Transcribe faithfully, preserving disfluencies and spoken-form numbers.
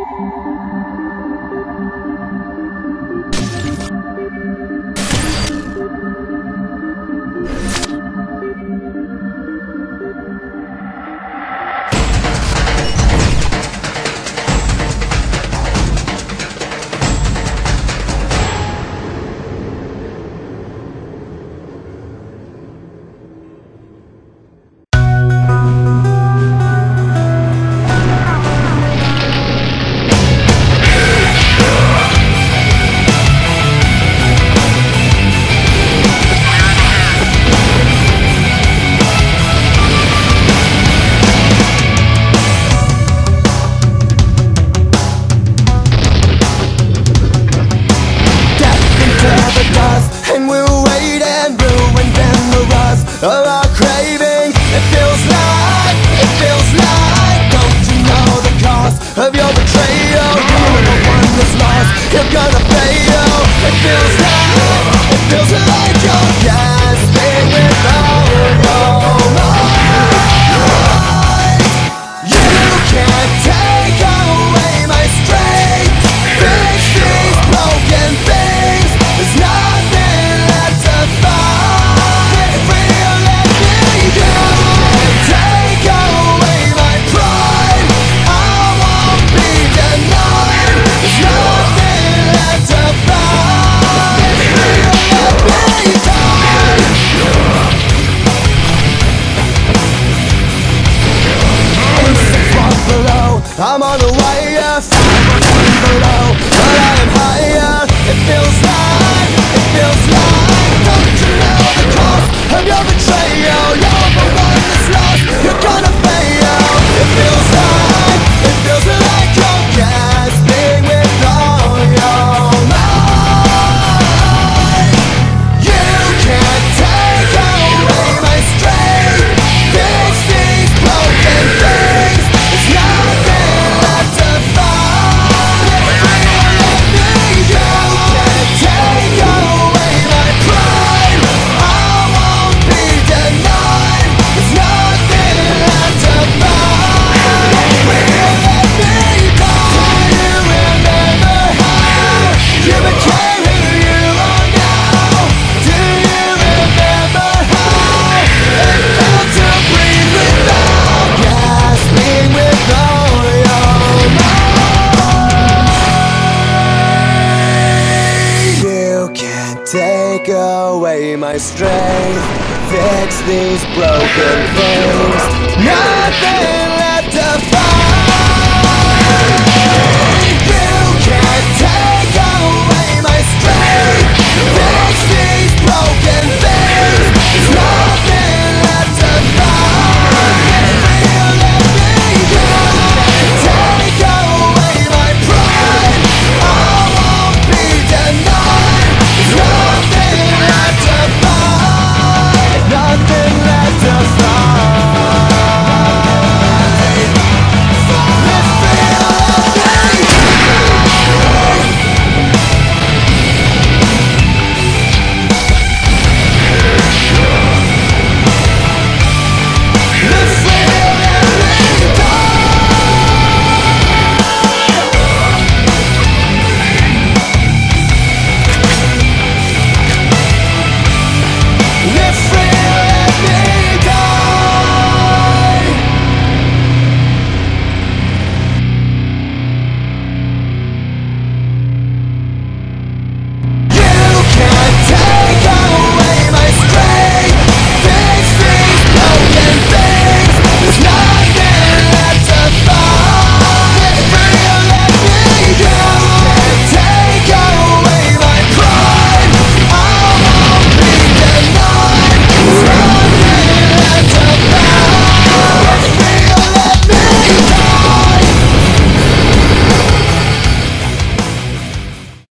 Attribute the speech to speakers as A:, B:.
A: Of our cravings, it feels like, it feels like. Don't you know the cost of your betrayal? You're the one that's lost, you're gonna fail. It feels like, it feels like you're gasping without your mind. You can't take away my strength. Fix these broken things. There's nothing left to fight. I'm on the way, yes, I'm below, but I am higher. It feels like, it feels like. Don't you know the cost of your betrayal? You're the one that's lost, you're gonna fail. It feels like, it feels like you're gasping with all your might. You can't take away my strength. Fix these broken things. It's nothing. Take away my strength, fix these broken things. Nothing